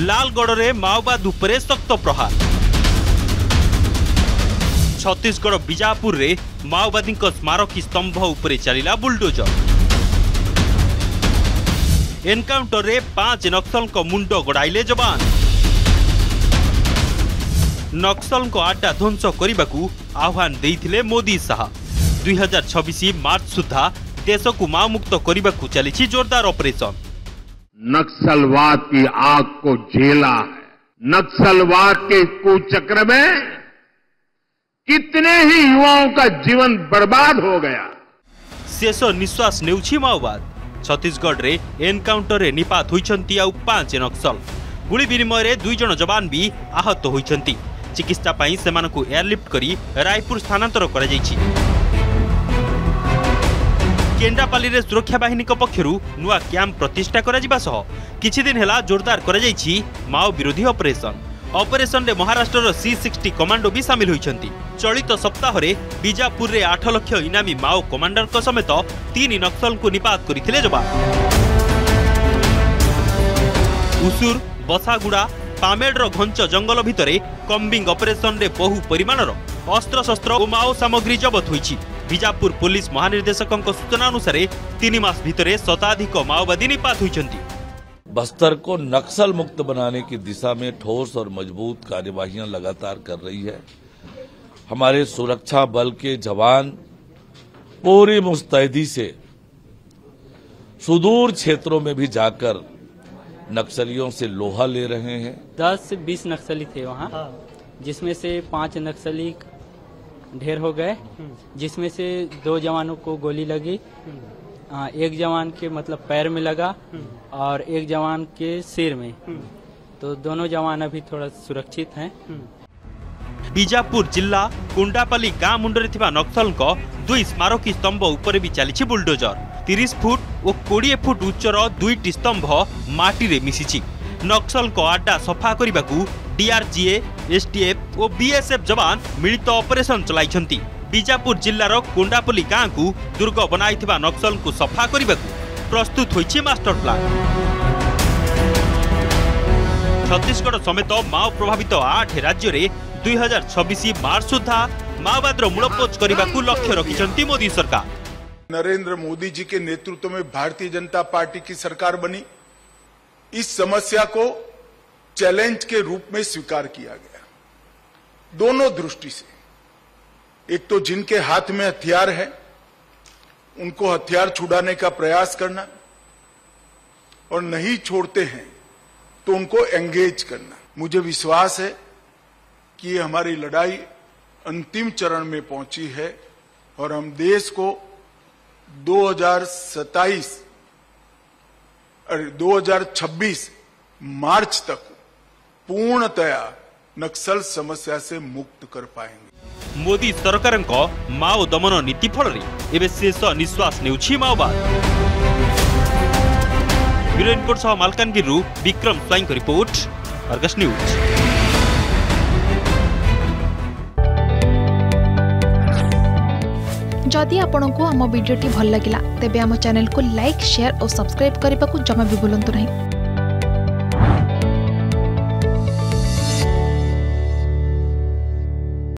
लालगढ़ में माओवाद उपरे सख्त प्रहार। छत्तीसगढ़ बीजापुर रे माओवादी स्मारकी स्तंभ उपरे चलिला बुलडोजर। एनकाउंटर रे 5 नक्सल मुंड गड़ाइले जवान। नक्सल आड्डा ध्वंस करने को आह्वान देइथिले मोदी शाह। 2026 मार्च सुधा देश को माओ मुक्त करने को चली जोरदार ऑपरेशन। नक्सलवाद की आग को झेला है। नक्सलवाद के कुचक्र में कितने ही युवाओं का जीवन बर्बाद हो गया। शेष निश्वास नेउछि माओवाद। छत्तीसगढ़ रे एनकाउंटर रे निपात होइछंती आ 5 नक्सल। गुली विनिमय रे 2 जन जवान भी आहत होइछंती। चिकित्सा पाई सेमानकु एयरलिफ्ट करी रायपुर स्थानांतर करा जायछि। केंडापाली रे सुरक्षा बाहिनी पक्षरु नुआ कैंप प्रतिष्ठा करा जिबा सह किछि दिन हेला जोरदार करा जायछि माओ विरोधी ऑपरेशन। ऑपरेशन रे महाराष्ट्र C60 कमांडो भी शामिल होइछंती। चलित सप्ताह रे बीजापुर रे 8 लाख इनामी माओ कमांडर को समेत 3 नक्सल को निपात करथिले जवान। उसूर बसागुड़ा पामेड़ घंच जंगल भितरे कम्बिंग ऑपरेशन रे बहु परिमाणर अस्त्र शस्त्र और माओ सामग्री जबत होइछि। बीजापुर पुलिस महानिर्देशक सूचना अनुसार 3 मास भितरे शताधिक माओवादी निपात होइछंती। बस्तर को नक्सल मुक्त बनाने की दिशा में ठोस और मजबूत कार्यवाहियां लगातार कर रही है। हमारे सुरक्षा बल के जवान पूरी मुस्तैदी से सुदूर क्षेत्रों में भी जाकर नक्सलियों से लोहा ले रहे हैं। 10 से 20 नक्सली थे वहाँ, जिसमें से 5 नक्सली ढेर हो गए, जिसमें से 2 जवानों को गोली लगी। 1 जवान के मतलब पैर में लगा और 1 जवान के सिर में। तो दोनों जवान अभी थोड़ा सुरक्षित हैं। बीजापुर जिला कुंडापाली गाँ मुंडरे थिबा नक्सल को 2 स्मारकी स्तंभ ऊपर भी चली बुलडोजर। 30 फुट और 20 फुट उच्चर 2टी स्तंभ माटी रे मिसिछि। नक्सल को आड्डा सफा करने को DRGA, STF और BSF जवान मिलित ऑपरेशन चलाइछंती। बीजापुर जिलार कोंडापल्ली गाँ को दुर्ग बनाइथिबा नक्सल को सफा करने को प्रस्तुत होइछि मास्टर प्लान। छत्तीसगढ़ समेत माओ प्रभावित 8 राज्य रे 2026 मार्च सुधा माओवाद मूलपोच करने को लक्ष्य रखिछंती मोदी सरकार। नरेंद्र मोदी जी के नेतृत्व में भारतीय जनता पार्टी की सरकार बनी। इस समस्या को चैलेंज के रूप में स्वीकार किया गया, दोनों दृष्टि से। एक तो जिनके हाथ में हथियार है उनको हथियार छुड़ाने का प्रयास करना, और नहीं छोड़ते हैं तो उनको एंगेज करना। मुझे विश्वास है कि हमारी लड़ाई अंतिम चरण में पहुंची है और हम देश को 2026 मार्च तक पूर्णतया नक्सल समस्या से मुक्त कर पाएंगे। मोदी सरकार माओ दमन नीति फल एवं शेष निश्वास नेउछि माओवाद। वीरेनकोट सह मालकानगिरी विक्रम स्वाईं रिपोर्ट, अर्गस न्यूज। जदि आपंक आम भिडी भल लगा तेब आम चैनल को लाइक, शेयर और सब्सक्राइब करने को जमा भी भूलु नहीं।